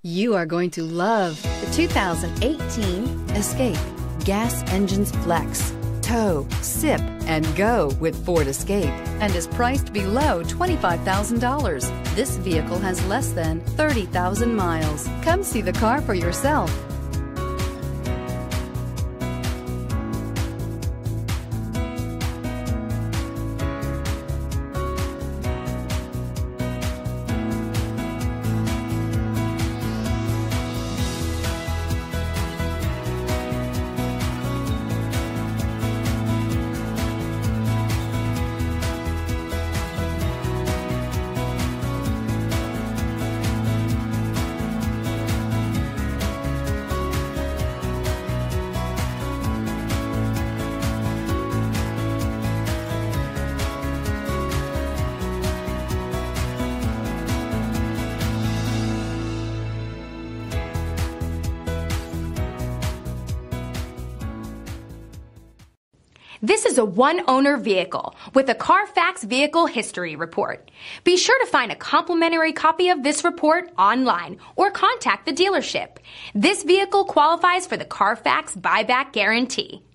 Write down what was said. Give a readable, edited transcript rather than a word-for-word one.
You are going to love the 2018 Escape. Gas engines flex, tow, sip, and go with Ford Escape, and is priced below $25,000. This vehicle has less than 30,000 miles. Come see the car for yourself. This is a one-owner vehicle with a Carfax Vehicle History Report. Be sure to find a complimentary copy of this report online or contact the dealership. This vehicle qualifies for the Carfax Buyback Guarantee.